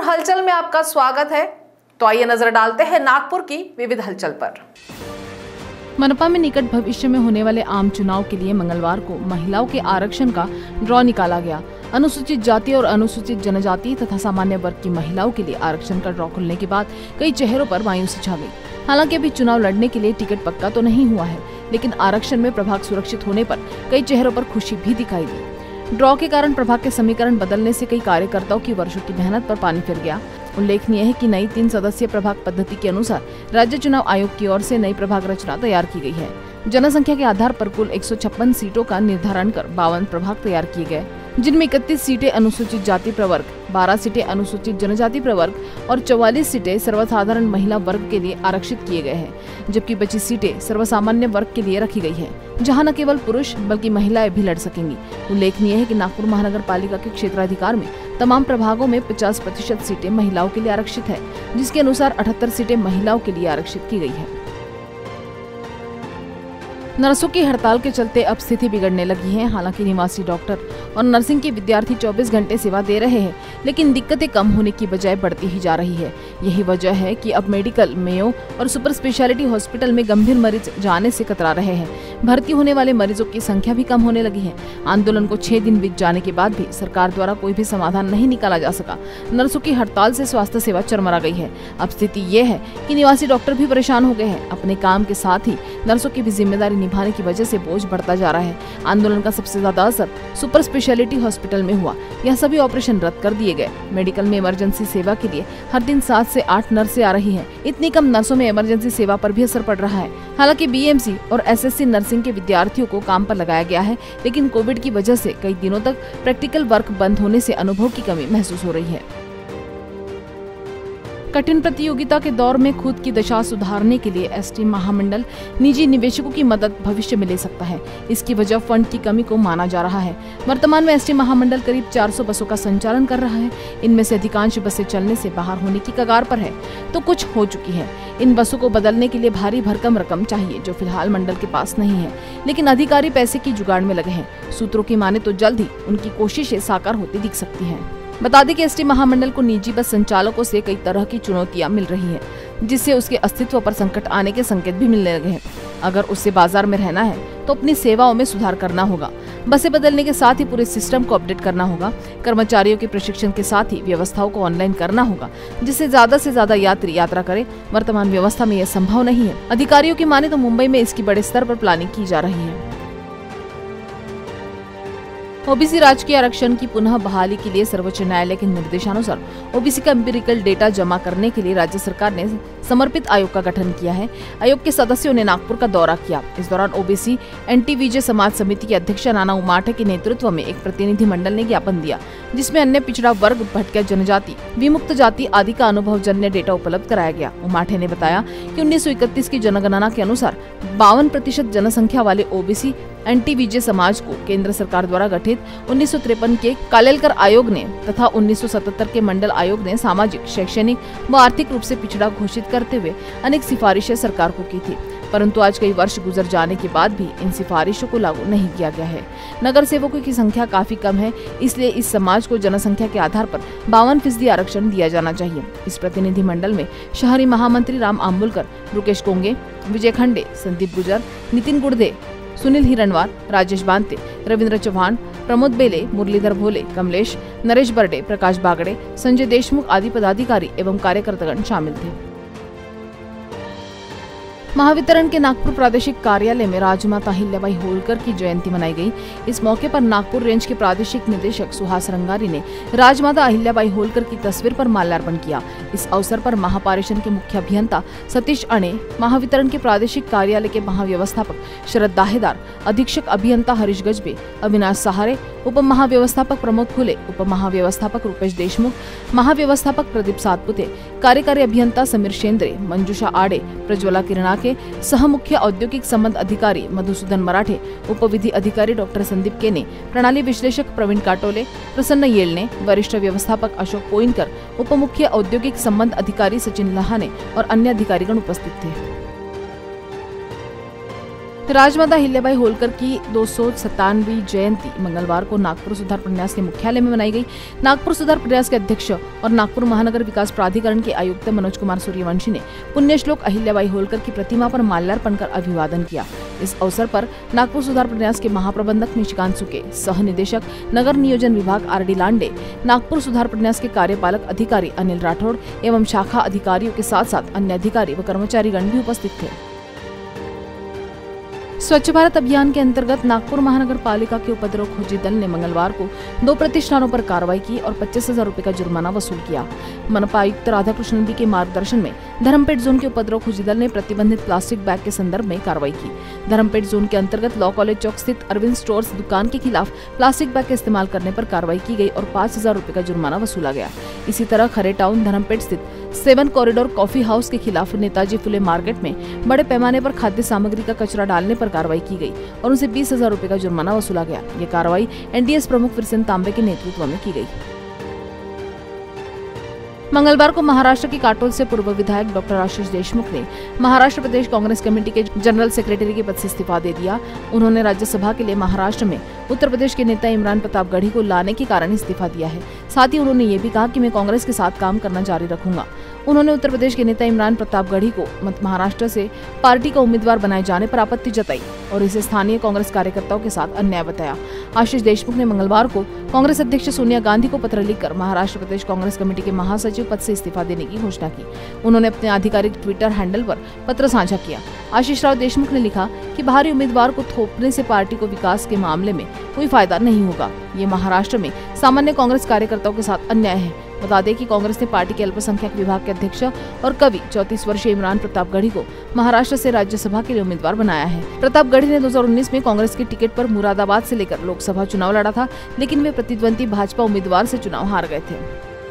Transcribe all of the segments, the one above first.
हलचल में आपका स्वागत है। तो आइए नजर डालते हैं नागपुर की विविध हलचल पर। मनपा में निकट भविष्य में होने वाले आम चुनाव के लिए मंगलवार को महिलाओं के आरक्षण का ड्रॉ निकाला गया। अनुसूचित जाति और अनुसूचित जनजाति तथा सामान्य वर्ग की महिलाओं के लिए आरक्षण का ड्रॉ खुलने के बाद कई चेहरों पर मायूसी छा गई। हालांकि अभी चुनाव लड़ने के लिए टिकट पक्का तो नहीं हुआ है, लेकिन आरक्षण में प्रभाग सुरक्षित होने पर कई चेहरों पर खुशी भी दिखाई दी। ड्रॉ के कारण प्रभाग के समीकरण बदलने से कई कार्यकर्ताओं की वर्षों की मेहनत पर पानी फिर गया। उल्लेखनीय है कि नई 3 सदस्यीय प्रभाग पद्धति के अनुसार राज्य चुनाव आयोग की ओर से नई प्रभाग रचना तैयार की गई है। जनसंख्या के आधार पर कुल 156 सीटों का निर्धारण कर 52 प्रभाग तैयार किए गए, जिनमें 31 सीटें अनुसूचित जाति प्रवर्ग, 12 सीटें अनुसूचित जनजाति प्रवर्ग और 44 सीटें सर्वसाधारण महिला वर्ग के लिए आरक्षित किए गए हैं, जबकि बची सीटें सर्वसामान्य वर्ग के लिए रखी गई है, जहां न केवल पुरुष बल्कि महिलाएं भी लड़ सकेंगी। उल्लेखनीय है कि नागपुर महानगर पालिका के क्षेत्राधिकार में तमाम प्रभागों में 50% सीटें महिलाओं के लिए आरक्षित है, जिसके अनुसार 78 सीटें महिलाओं के लिए आरक्षित की गई है। नर्सों की हड़ताल के चलते अब स्थिति बिगड़ने लगी है। हालांकि निवासी डॉक्टर और नर्सिंग के विद्यार्थी 24 घंटे सेवा दे रहे हैं, लेकिन दिक्कतें कम होने की बजाय बढ़ती ही जा रही है। यही वजह है कि अब मेडिकल, मेयो और सुपर स्पेशलिटी हॉस्पिटल में गंभीर मरीज जाने से कतरा रहे हैं। भर्ती होने वाले मरीजों की संख्या भी कम होने लगी है। आंदोलन को 6 दिन बीत जाने के बाद भी सरकार द्वारा कोई भी समाधान नहीं निकाला जा सका। नर्सों की हड़ताल से स्वास्थ्य सेवा चरमरा गई है। अब स्थिति ये है कि निवासी डॉक्टर भी परेशान हो गए हैं। अपने काम के साथ ही नर्सों की भी जिम्मेदारी निभाने की वजह से बोझ बढ़ता जा रहा है। आंदोलन का सबसे ज्यादा असर सुपर स्पेशलिटी हॉस्पिटल में हुआ। यह सभी ऑपरेशन रद्द कर दिए गए। मेडिकल में इमरजेंसी सेवा के लिए हर दिन 7 से 8 नर्सें आ रही हैं। इतनी कम नर्सों में इमरजेंसी सेवा पर भी असर पड़ रहा है। हालांकि बीएमसी और एसएससी नर्सिंग के विद्यार्थियों को काम पर लगाया गया है, लेकिन कोविड की वजह से कई दिनों तक प्रैक्टिकल वर्क बंद होने से अनुभव की कमी महसूस हो रही है। कठिन प्रतियोगिता के दौर में खुद की दशा सुधारने के लिए एसटी महामंडल निजी निवेशकों की मदद भविष्य में ले सकता है। इसकी वजह फंड की कमी को माना जा रहा है। वर्तमान में एसटी महामंडल करीब 400 बसों का संचालन कर रहा है। इनमें से अधिकांश बसें चलने से बाहर होने की कगार पर है, तो कुछ हो चुकी है। इन बसों को बदलने के लिए भारी भरकम रकम चाहिए, जो फिलहाल मंडल के पास नहीं है, लेकिन अधिकारी पैसे की जुगाड़ में लगे हैं। सूत्रों की माने तो जल्द ही उनकी कोशिशें साकार होती दिख सकती हैं। बता दें कि एसटी महामंडल को निजी बस संचालकों से कई तरह की चुनौतियां मिल रही हैं, जिससे उसके अस्तित्व पर संकट आने के संकेत भी मिलने लगे हैं। अगर उससे बाजार में रहना है तो अपनी सेवाओं में सुधार करना होगा। बसें बदलने के साथ ही पूरे सिस्टम को अपडेट करना होगा। कर्मचारियों के प्रशिक्षण के साथ ही व्यवस्थाओं को ऑनलाइन करना होगा, जिससे ज्यादा से ज्यादा यात्री यात्रा करें। वर्तमान व्यवस्था में यह संभव नहीं है। अधिकारियों की माने तो मुंबई में इसकी बड़े स्तर पर प्लानिंग की जा रही है। ओबीसी राजकीय आरक्षण की पुनः बहाली के लिए सर्वोच्च न्यायालय के निर्देशानुसार ओबीसी का एम्पिरिकल डेटा जमा करने के लिए राज्य सरकार ने समर्पित आयोग का गठन किया है। आयोग के सदस्यों ने नागपुर का दौरा किया। इस दौरान ओबीसी एनटीवीजे समाज समिति की अध्यक्ष नाना उमाठे के नेतृत्व में एक प्रतिनिधि मंडल ने ज्ञापन दिया, जिसमें अन्य पिछड़ा वर्ग, भटक्या जनजाति, विमुक्त जाति आदि का अनुभवजन्य डेटा उपलब्ध कराया गया। उमाठे ने बताया कि 1931 की जनगणना के अनुसार 52% जनसंख्या वाले ओबीसी एनटीवीजे समाज को केंद्र सरकार द्वारा गठित 1953 के कालेलकर आयोग ने तथा 1977 के मंडल आयोग ने सामाजिक, शैक्षणिक व आर्थिक रूप से पिछड़ा घोषित करते हुए अनेक सिफारिशें सरकार को की थी, परंतु आज कई वर्ष गुजर जाने के बाद भी इन सिफारिशों को लागू नहीं किया गया है। नगर सेवकों की संख्या काफी कम है, इसलिए इस समाज को जनसंख्या के आधार पर 52% आरक्षण दिया जाना चाहिए। इस प्रतिनिधि मंडल में शहरी महामंत्री राम आंबुलकर, रुकेश कोंगे, विजय खंडे, संदीप गुजर, नितिन गुर्दे, सुनील हिरणवार, राजेश बांते, रविंद्र चौहान, प्रमोद बेले, मुरलीधर भोले, कमलेश, नरेश बर्डे, प्रकाश बागड़े, संजय देशमुख आदि पदाधिकारी एवं कार्यकर्तागण शामिल थे। महावितरण के नागपुर प्रादेशिक कार्यालय में राजमाता अहिल्याबाई होलकर की जयंती मनाई गई। इस मौके पर नागपुर रेंज के प्रादेशिक निदेशक सुहास रंगारी ने राजमाता अहिल्याबाई होलकर की तस्वीर पर माल्यार्पण किया। इस अवसर पर महापारेषण के मुख्य अभियंता सतीश अणे, महावितरण के प्रादेशिक कार्यालय के महाव्यवस्थापक शरद दाहेदार, अधीक्षक अभियंता हरीश गजबे, अविनाश सहारे, उप महाव्यवस्थापक प्रमोद खुले, उप महाव्यवस्थापक रुपेश देशमुख, महाव्यवस्थापक प्रदीप सातपुते, कार्यकारी अभियंता समीर शेंद्रे, मंजुषा आडे, प्रज्वला किरणाके, सह मुख्य औद्योगिक संबंध अधिकारी मधुसूदन मराठे, उपविधि अधिकारी डॉक्टर संदीप केने, प्रणाली विश्लेषक प्रवीण काटोले, प्रसन्न येलने, वरिष्ठ व्यवस्थापक अशोक पोइनकर, उप मुख्य औद्योगिक संबंध अधिकारी सचिन लहाने और अन्य अधिकारीगण उपस्थित थे। राजमाता अहिल्याबाई होलकर की 297वीं जयंती मंगलवार को नागपुर सुधार प्रन्यास के मुख्यालय में मनाई गई। नागपुर सुधार प्रन्यास के अध्यक्ष और नागपुर महानगर विकास प्राधिकरण के आयुक्त मनोज कुमार सूर्यवंशी ने पुण्यश्लोक अहिल्याबाई होलकर की प्रतिमा पर माल्यार्पण कर अभिवादन किया। इस अवसर पर नागपुर सुधार प्रन्यास के महाप्रबंधक निशिकांत सुके, सह निदेशक नगर नियोजन विभाग RD लांडे, नागपुर सुधार प्रन्यास के कार्यपालक अधिकारी अनिल राठौड़ एवं शाखा अधिकारियों के साथ साथ अन्य अधिकारी व कर्मचारीगण भी उपस्थित थे। स्वच्छ भारत अभियान के अंतर्गत नागपुर महानगर पालिका के उपद्रव खोजी दल ने मंगलवार को 2 प्रतिष्ठानों पर कार्रवाई की और 25,000 रुपए का जुर्माना वसूल किया। मनपा आयुक्त राधाकृष्णन बी के मार्गदर्शन में धर्मपेट जोन के उपद्रव खोजी दल ने प्रतिबंधित प्लास्टिक बैग के संदर्भ में कार्रवाई की। धर्मपेट जोन के अंतर्गत लॉ कॉलेज चौक स्थित अरविंद स्टोर्स दुकान के खिलाफ प्लास्टिक बैग का इस्तेमाल करने पर कार्रवाई की गई और 5,000 रुपए का जुर्माना वसूला गया। इसी तरह खरे टाउन धर्मपेट स्थित 7 कॉरिडोर कॉफी हाउस के खिलाफ नेताजी फुले मार्केट में बड़े पैमाने पर खाद्य सामग्री का कचरा डालने पर कार्रवाई की गई और उनसे 20,000 रुपए का जुर्माना वसूला गया। ये कार्रवाई NDS प्रमुख विरसेन तांबे के नेतृत्व में की गई। मंगलवार को महाराष्ट्र की काटोल से पूर्व विधायक डॉक्टर आशीष देशमुख ने महाराष्ट्र प्रदेश कांग्रेस कमेटी के जनरल सेक्रेटरी के पद से इस्तीफा दे दिया। उन्होंने राज्यसभा के लिए महाराष्ट्र में उत्तर प्रदेश के नेता इमरान प्रताप गढ़ी को लाने के कारण इस्तीफा दिया है। साथ ही उन्होंने ये भी कहा कि मैं कांग्रेस के साथ काम करना जारी रखूंगा। उन्होंने उत्तर प्रदेश के नेता इमरान प्रताप गढ़ी को महाराष्ट्र से पार्टी का उम्मीदवार बनाए जाने पर आपत्ति जताई और इसे स्थानीय कांग्रेस कार्यकर्ताओं के साथ अन्याय बताया। आशीष देशमुख ने मंगलवार को कांग्रेस अध्यक्ष सोनिया गांधी को पत्र लिखकर महाराष्ट्र प्रदेश कांग्रेस कमेटी के महासचिव पद से इस्तीफा देने की घोषणा की। उन्होंने अपने आधिकारिक ट्विटर हैंडल पर पत्र साझा किया। आशीष राव देशमुख ने लिखा कि बाहरी उम्मीदवार को थोपने से पार्टी को विकास के मामले में कोई फायदा नहीं होगा। ये महाराष्ट्र में सामान्य कांग्रेस कार्यकर्ताओं के साथ अन्याय है। बता दें कि कांग्रेस ने पार्टी के अल्पसंख्यक विभाग के अध्यक्ष और कवि 34 वर्षीय इमरान प्रताप गढ़ी को महाराष्ट्र से राज्यसभा के लिए उम्मीदवार बनाया है। प्रताप गढ़ी ने 2019 में कांग्रेस के टिकट पर मुरादाबाद से लेकर लोकसभा चुनाव लड़ा था, लेकिन वे प्रतिद्वंदी भाजपा उम्मीदवार से चुनाव हार गए थे।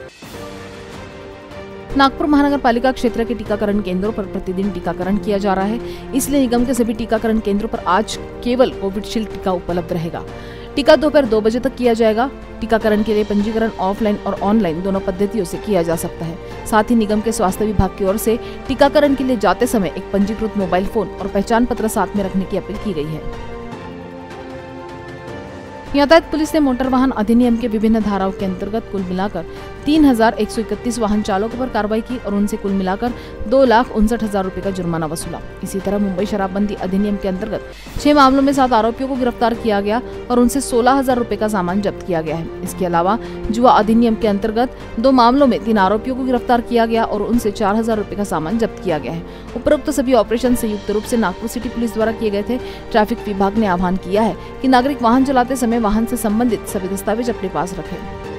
नागपुर महानगर पालिका क्षेत्र के टीकाकरण केंद्रों पर प्रतिदिन टीकाकरण किया जा रहा है, इसलिए निगम के सभी टीकाकरण केंद्रों पर आज केवल कोविशील्ड टीका उपलब्ध रहेगा। टीका दोपहर 2 बजे तक किया जाएगा। टीकाकरण के लिए पंजीकरण ऑफलाइन और ऑनलाइन दोनों पद्धतियों से किया जा सकता है। साथ ही निगम के स्वास्थ्य विभाग की ओर से टीकाकरण के लिए जाते समय एक पंजीकृत मोबाइल फोन और पहचान पत्र साथ में रखने की अपील की गई है। यातायात पुलिस ने मोटर वाहन अधिनियम के विभिन्न धाराओं के अंतर्गत कुल मिलाकर 3,131 वाहन चालकों पर कार्रवाई की और उनसे कुल मिलाकर 2,59,000 रुपए का जुर्माना वसूला। इसी तरह मुंबई शराबबंदी अधिनियम के अंतर्गत 6 मामलों में 7 आरोपियों को गिरफ्तार किया गया और उनसे 16,000 रुपए का सामान जब्त किया गया है। इसके अलावा जुआ अधिनियम के अंतर्गत 2 मामलों में 3 आरोपियों को गिरफ्तार किया गया और उनसे 4,000 रुपए का सामान जब्त किया गया है। उपरोक्त सभी ऑपरेशन संयुक्त रूप से नागपुर सिटी पुलिस द्वारा किए गए थे। ट्रैफिक विभाग ने आह्वान किया है कि नागरिक वाहन चलाते समय वाहन से संबंधित सभी दस्तावेज अपने पास रखें।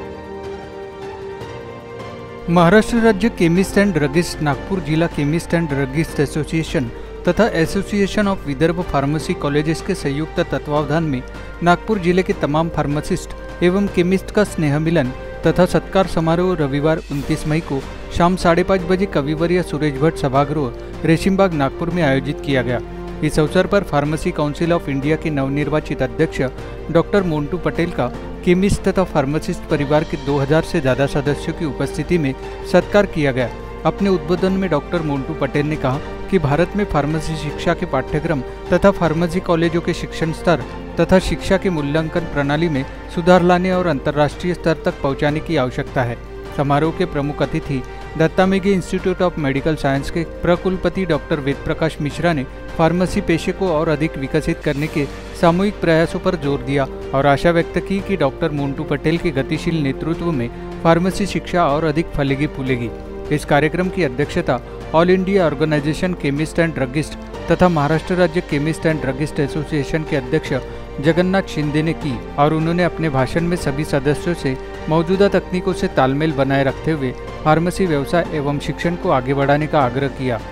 महाराष्ट्र राज्य केमिस्ट एंड ड्रगिस्ट, नागपुर जिला केमिस्ट एंड ड्रगिस्ट एसोसिएशन तथा association of Vidarbha pharmacy colleges के संयुक्त तत्वावधान में नागपुर जिले के तमाम फार्मासिस्ट एवं केमिस्ट का स्नेह मिलन तथा सत्कार समारोह रविवार 29 मई को शाम 5:30 बजे कविवर्य सुरेश भट्ट सभागृह रेशिमबाग नागपुर में आयोजित किया गया। इस अवसर पर फार्मेसी काउंसिल ऑफ इंडिया के नवनिर्वाचित अध्यक्ष डॉक्टर मोंटू पटेल का केमिस्ट तथा फार्मासिस्ट परिवार के 2000 से ज्यादा सदस्यों की उपस्थिति में सत्कार किया गया। अपने उद्बोधन में डॉक्टर मोंटू पटेल ने कहा कि भारत में फार्मेसी शिक्षा के पाठ्यक्रम तथा फार्मेसी कॉलेजों के शिक्षण स्तर तथा शिक्षा के मूल्यांकन प्रणाली में सुधार लाने और अंतर्राष्ट्रीय स्तर तक पहुंचाने की आवश्यकता है। समारोह के प्रमुख अतिथि Datta Meghe institute of medical science के प्रकुलपति डॉक्टर वेद प्रकाश मिश्रा ने फार्मेसी पेशे को और अधिक विकसित करने के सामूहिक प्रयासों पर जोर दिया और आशा व्यक्त की कि डॉक्टर मोंटू पटेल के गतिशील नेतृत्व में फार्मेसी शिक्षा और अधिक फलेगी फूलेगी। इस कार्यक्रम की अध्यक्षता all India organisation chemist and druggist तथा महाराष्ट्र राज्य केमिस्ट एंड ड्रगिस्ट एसोसिएशन के अध्यक्ष जगन्नाथ शिंदे ने की और उन्होंने अपने भाषण में सभी सदस्यों से मौजूदा तकनीकों से तालमेल बनाए रखते हुए फार्मेसी व्यवसाय एवं शिक्षण को आगे बढ़ाने का आग्रह किया।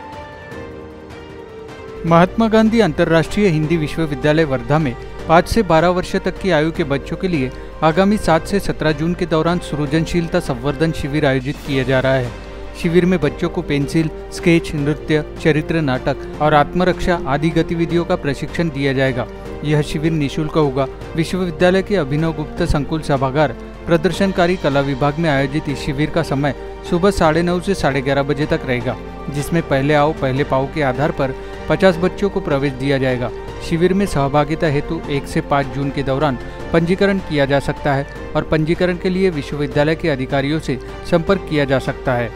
महात्मा गांधी अंतर्राष्ट्रीय हिंदी विश्वविद्यालय वर्धा में 5 से 12 वर्ष तक की आयु के बच्चों के लिए आगामी 7 से 17 जून के दौरान सृजनशीलता संवर्धन शिविर आयोजित किया जा रहा है। शिविर में बच्चों को पेंसिल, स्केच, नृत्य, चरित्र नाटक और आत्मरक्षा आदि गतिविधियों का प्रशिक्षण दिया जाएगा। यह शिविर निःशुल्क होगा। विश्वविद्यालय के अभिनव गुप्त संकुल सभागार प्रदर्शनकारी कला विभाग में आयोजित इस शिविर का समय सुबह 9:30 से 11:30 बजे तक रहेगा, जिसमें पहले आओ पहले पाओ के आधार पर 50 बच्चों को प्रवेश दिया जाएगा। शिविर में सहभागिता हेतु 1 से 5 जून के दौरान पंजीकरण किया जा सकता है और पंजीकरण के लिए विश्वविद्यालय के अधिकारियों से संपर्क किया जा सकता है।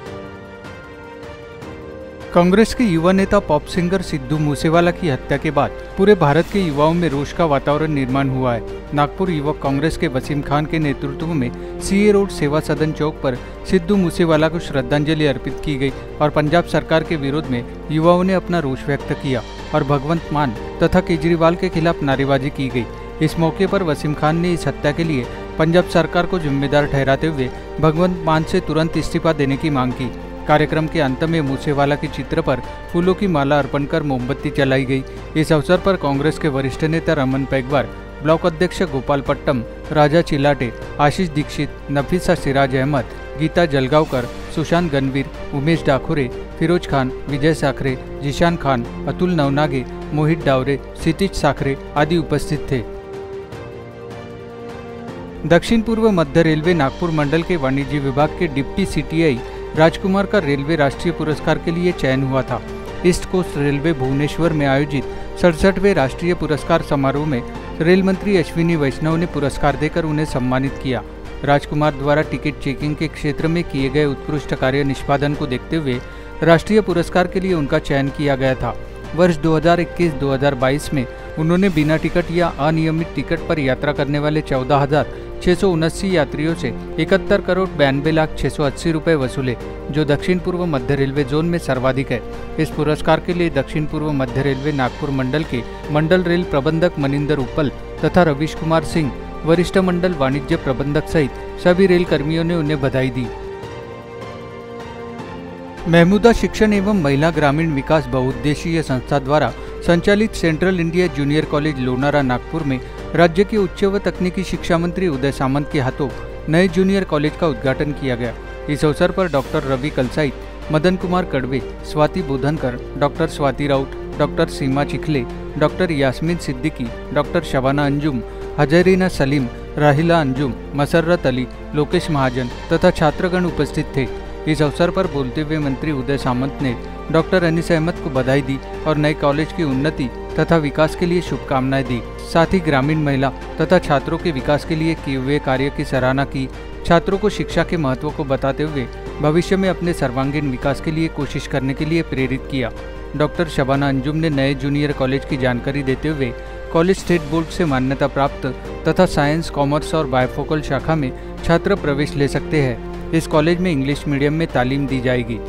कांग्रेस के युवा नेता पॉप सिंगर सिद्धू मूसेवाला की हत्या के बाद पूरे भारत के युवाओं में रोष का वातावरण निर्माण हुआ है। नागपुर युवक कांग्रेस के वसीम खान के नेतृत्व में सीए रोड सेवा सदन चौक पर सिद्धू मूसेवाला को श्रद्धांजलि अर्पित की गई और पंजाब सरकार के विरोध में युवाओं ने अपना रोष व्यक्त किया और भगवंत मान तथा केजरीवाल के खिलाफ नारेबाजी की गई। इस मौके पर वसीम खान ने इस हत्या के लिए पंजाब सरकार को जिम्मेदार ठहराते हुए भगवंत मान से तुरंत इस्तीफा देने की मांग की। कार्यक्रम के अंत में मूसेवाला के चित्र पर फूलों की माला अर्पण कर मोमबत्ती जलाई गई। इस अवसर पर कांग्रेस के वरिष्ठ नेता रमन पैगवार, ब्लॉक अध्यक्ष गोपाल पट्टम, राजा चिलाटे, आशीष दीक्षित, नफीसा सिराज अहमद, गीता जलगावकर, सुशांत गणवीर, उमेश डाखोरे, फिरोज खान, विजय साखरे, जिशान खान, अतुल नवनागे, मोहित डावरे, क्षितिज साखरे आदि उपस्थित थे। दक्षिण पूर्व मध्य रेलवे नागपुर मंडल के वाणिज्य विभाग के डिप्टी सीटीआई राजकुमार का रेलवे राष्ट्रीय पुरस्कार के लिए चयन हुआ था। ईस्ट कोस्ट रेलवे भुवनेश्वर में आयोजित 67वें राष्ट्रीय पुरस्कार समारोह में रेल मंत्री अश्विनी वैष्णव ने पुरस्कार देकर उन्हें सम्मानित किया। राजकुमार द्वारा टिकट चेकिंग के क्षेत्र में किए गए उत्कृष्ट कार्य निष्पादन को देखते हुए राष्ट्रीय पुरस्कार के लिए उनका चयन किया गया था। वर्ष 2021-2022 में उन्होंने बिना टिकट या अनियमित टिकट पर यात्रा करने वाले 14,679 यात्रियों से 71 करोड़ 92 लाख 680 रुपये वसूले, जो दक्षिण पूर्व मध्य रेलवे जोन में सर्वाधिक है। इस पुरस्कार के लिए दक्षिण पूर्व मध्य रेलवे नागपुर मंडल के मंडल रेल प्रबंधक मनिंदर उपल तथा रवीश कुमार सिंह, वरिष्ठ मंडल वाणिज्य प्रबंधक सहित सभी रेल कर्मियों ने उन्हें बधाई दी। महमूदा शिक्षण एवं महिला ग्रामीण विकास बहुउद्देशीय संस्था द्वारा संचालित central India junior college Lonara Nagpur में राज्य के उच्च व तकनीकी शिक्षा मंत्री उदय सामंत के हाथों नए जूनियर कॉलेज का उद्घाटन किया गया। इस अवसर पर doctor Ravi Kalsai, Madan Kumar Kadwe, Swati Bodhankar, doctor Swati Raut, doctor Seema Chikhle, doctor Yasmin Siddiqui, doctor Shabana Anjum, Hazrina Salim, Rahila Anjum, Musarrat Ali, Lokesh महाजन तथा छात्रगण उपस्थित थे। इस अवसर पर बोलते हुए मंत्री उदय सामंत ने डॉक्टर अनीस अहमद को बधाई दी और नए कॉलेज की उन्नति तथा विकास के लिए शुभकामनाएं दी। साथ ही ग्रामीण महिला तथा छात्रों के विकास के लिए किए हुए कार्य की सराहना की। छात्रों को शिक्षा के महत्व को बताते हुए भविष्य में अपने सर्वांगीण विकास के लिए कोशिश करने के लिए प्रेरित किया। डॉक्टर शबाना अंजुम ने नए जूनियर कॉलेज की जानकारी देते हुए कॉलेज स्टेट बोर्ड से मान्यता प्राप्त तथा साइंस, कॉमर्स और बायोफोकल शाखा में छात्र प्रवेश ले सकते हैं। इस कॉलेज में इंग्लिश मीडियम में तालीम दी जाएगी।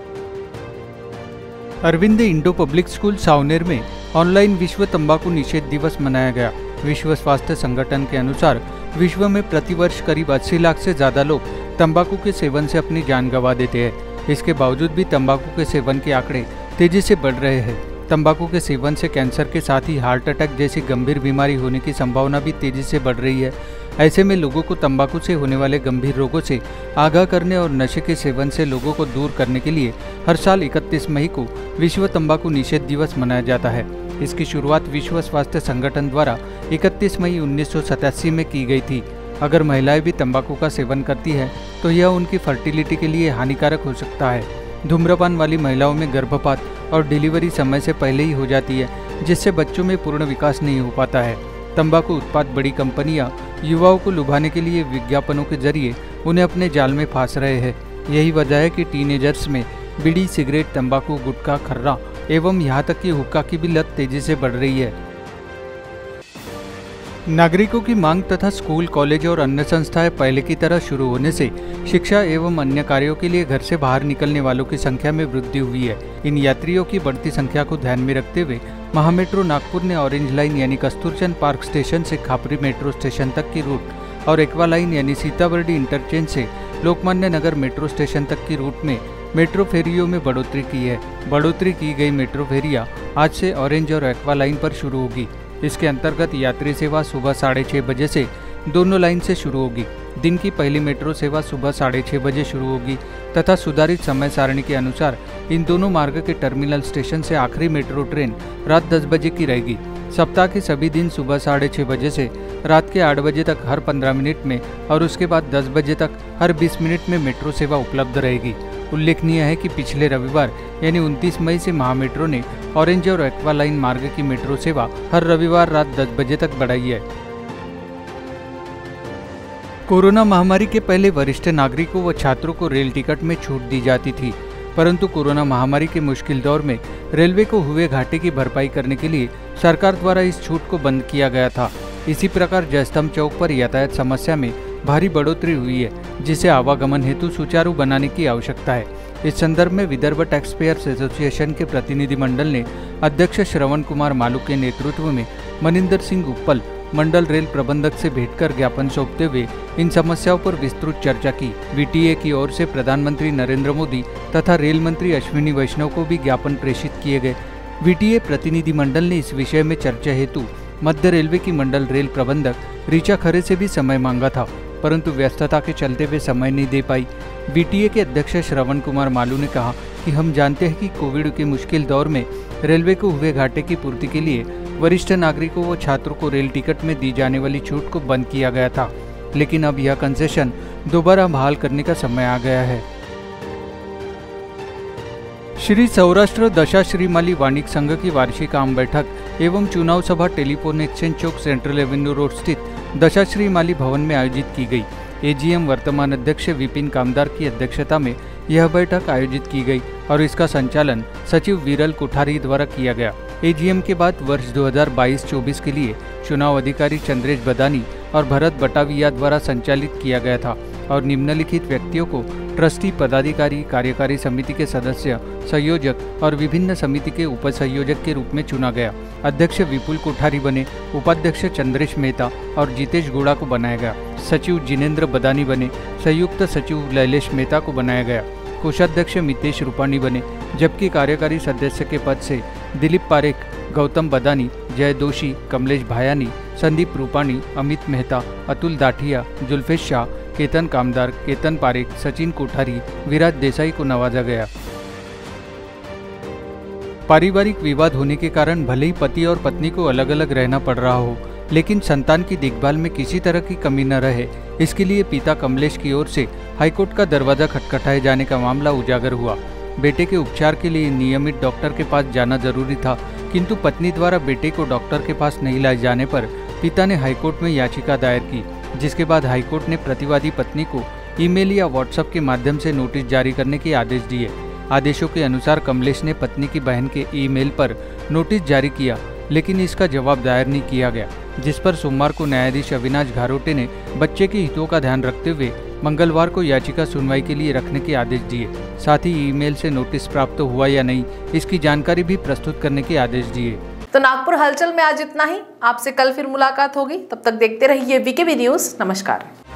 Arvind Indo public school Saoner में ऑनलाइन विश्व तंबाकू निषेध दिवस मनाया गया। विश्व स्वास्थ्य संगठन के अनुसार विश्व में प्रतिवर्ष करीब 80 लाख से ज्यादा लोग तंबाकू के सेवन से अपनी जान गंवा देते हैं। इसके बावजूद भी तंबाकू के सेवन के आंकड़े तेजी से बढ़ रहे हैं। तंबाकू के सेवन से कैंसर के साथ ही हार्ट अटैक जैसी गंभीर बीमारी होने की संभावना भी तेजी से बढ़ रही है। ऐसे में लोगों को तंबाकू से होने वाले गंभीर रोगों से आगाह करने और नशे के सेवन से लोगों को दूर करने के लिए हर साल 31 मई को विश्व तंबाकू निषेध दिवस मनाया जाता है। इसकी शुरुआत विश्व स्वास्थ्य संगठन द्वारा 31 मई 1987 में की गई थी। अगर महिलाएं भी तंबाकू का सेवन करती है तो यह उनकी फर्टिलिटी के लिए हानिकारक हो सकता है। धूम्रपान वाली महिलाओं में गर्भपात और डिलीवरी समय से पहले ही हो जाती है, जिससे बच्चों में पूर्ण विकास नहीं हो पाता है। तंबाकू उत्पाद बड़ी कंपनियां युवाओं को लुभाने के लिए विज्ञापनों के जरिए उन्हें अपने जाल में फांस रहे हैं। यही वजह है कि टीनेजर्स में बीड़ी, सिगरेट, तंबाकू, गुटखा, खर्रा एवं यहाँ तक कि हुक्का की भी लत तेजी से बढ़ रही है। नागरिकों की मांग तथा स्कूल, कॉलेज और अन्य संस्थाएं पहले की तरह शुरू होने से शिक्षा एवं अन्य कार्यों के लिए घर से बाहर निकलने वालों की संख्या में वृद्धि हुई है। इन यात्रियों की बढ़ती संख्या को ध्यान में रखते हुए महामेट्रो नागपुर ने ऑरेंज लाइन यानी कस्तूरचंद पार्क स्टेशन से खापरी मेट्रो स्टेशन तक की रूट और एक्वा लाइन यानी सीताबर्डी इंटरचेंज से लोकमान्य नगर मेट्रो स्टेशन तक की रूट में मेट्रो फेरियों में बढ़ोतरी की है। बढ़ोतरी की गई मेट्रो फेरियां आज से ऑरेंज और एक्वा लाइन पर शुरू होगी। इसके अंतर्गत यात्री सेवा सुबह 6:30 बजे से दोनों लाइन से शुरू होगी। दिन की पहली मेट्रो सेवा सुबह 6:30 बजे शुरू होगी तथा सुधारित समय सारणी के अनुसार इन दोनों मार्ग के टर्मिनल स्टेशन से आखिरी मेट्रो ट्रेन रात 10 बजे की रहेगी। सप्ताह के सभी दिन सुबह 6:30 बजे से रात के 8 बजे तक हर 15 मिनट में और उसके बाद 10 बजे तक हर 20 मिनट में मेट्रो सेवा उपलब्ध रहेगी। उल्लेखनीय है कि पिछले रविवार यानी 29 मई से महामेट्रो ने ऑरेंज और एक्वा लाइन मार्ग की मेट्रो सेवा हर रविवार रात 10 बजे तक बढ़ाई है। कोरोना महामारी के पहले वरिष्ठ नागरिकों व छात्रों को रेल टिकट में छूट दी जाती थी, परंतु कोरोना महामारी के मुश्किल दौर में रेलवे को हुए घाटे की भरपाई करने के लिए सरकार द्वारा इस छूट को बंद किया गया था। इसी प्रकार जयस्तंभ चौक पर यातायात समस्या में भारी बढ़ोतरी हुई है, जिसे आवागमन हेतु सुचारू बनाने की आवश्यकता है। इस संदर्भ में विदर्भ टैक्स पेयर्स एसोसिएशन के प्रतिनिधि मंडल ने अध्यक्ष श्रवण कुमार मालू के नेतृत्व में मनिंदर सिंह उप्पल मंडल रेल प्रबंधक से भेंट कर ज्ञापन सौंपते हुए इन समस्याओं पर विस्तृत चर्चा की। वीटीए की ओर से प्रधानमंत्री नरेंद्र मोदी तथा रेल मंत्री अश्विनी वैष्णव को भी ज्ञापन प्रेषित किए गए। वीटीए प्रतिनिधि मंडल ने इस विषय में चर्चा हेतु मध्य रेलवे की मंडल रेल प्रबंधक ऋचा खरे से भी समय मांगा था, परंतु व्यस्तता के चलते वे समय नहीं दे पाई। वीटीए के अध्यक्ष श्रवण कुमार मालू ने कहा कि हम जानते हैं कि कोविड के मुश्किल दौर में रेलवे को हुए घाटे की पूर्ति के लिए वरिष्ठ नागरिकों व छात्रों को रेल टिकट में दी जाने वाली छूट को बंद किया गया था, लेकिन अब यह कंसेशन दोबारा बहाल करने का समय आ गया है। श्री सौराष्ट्र दशाश्रीमाली वाणिक संघ की वार्षिक आम बैठक एवं चुनाव सभा टेलीफोन एक्सचेंज चौक सेंट्रल एवेन्यू रोड स्थित दशाश्रीमाली भवन में आयोजित की गई। एजीएम वर्तमान अध्यक्ष विपिन कामदार की अध्यक्षता में यह बैठक आयोजित की गई और इसका संचालन सचिव विरल कोठारी द्वारा किया गया। एजीएम के बाद वर्ष 2022-24 के लिए चुनाव अधिकारी चंद्रेश बदानी और भरत बटाविया द्वारा संचालित किया गया था और निम्नलिखित व्यक्तियों को ट्रस्टी, पदाधिकारी, कार्यकारी समिति के सदस्य, संयोजक और विभिन्न समिति के उपसंयोजक के रूप में चुना गया। अध्यक्ष विपुल कोठारी बने, उपाध्यक्ष चंद्रेश मेहता और जितेश गुड़ा को बनाया गया। सचिव जिनेंद्र बदानी बने, संयुक्त सचिव लैलेश मेहता को बनाया गया। कोषाध्यक्ष मितेश रूपाणी बने, जबकि कार्यकारी सदस्य के पद से दिलीप पारेख, गौतम बदानी, जय दोषी, कमलेश भायानी, संदीप रूपाणी, अमित मेहता, अतुल दाठिया, जुल्फेश शाह, केतन कामदार, केतन पारेख, सचिन कोठारी, विराज देसाई को नवाजा गया। पारिवारिक विवाद होने के कारण भले ही पति और पत्नी को अलग अलग रहना पड़ रहा हो, लेकिन संतान की देखभाल में किसी तरह की कमी न रहे, इसके लिए पिता कमलेश की ओर से हाईकोर्ट का दरवाजा खटखटाए जाने का मामला उजागर हुआ। बेटे के उपचार के लिए नियमित डॉक्टर के पास जाना जरूरी था, किंतु पत्नी द्वारा बेटे को डॉक्टर के पास नहीं लाए जाने पर पिता ने हाईकोर्ट में याचिका दायर की, जिसके बाद हाईकोर्ट ने प्रतिवादी पत्नी को ईमेल या व्हाट्सएप के माध्यम से नोटिस जारी करने के आदेश दिए। आदेशों के अनुसार कमलेश ने पत्नी की बहन के ईमेल पर नोटिस जारी किया, लेकिन इसका जवाब दायर नहीं किया गया, जिस पर सोमवार को न्यायाधीश अविनाश घारोटे ने बच्चे के हितों का ध्यान रखते हुए मंगलवार को याचिका सुनवाई के लिए रखने के आदेश दिए। साथ ही ईमेल से नोटिस प्राप्त हुआ या नहीं, इसकी जानकारी भी प्रस्तुत करने के आदेश दिए। तो नागपुर हलचल में आज इतना ही। आपसे कल फिर मुलाकात होगी, तब तक देखते रहिए वीकेबी न्यूज़। नमस्कार।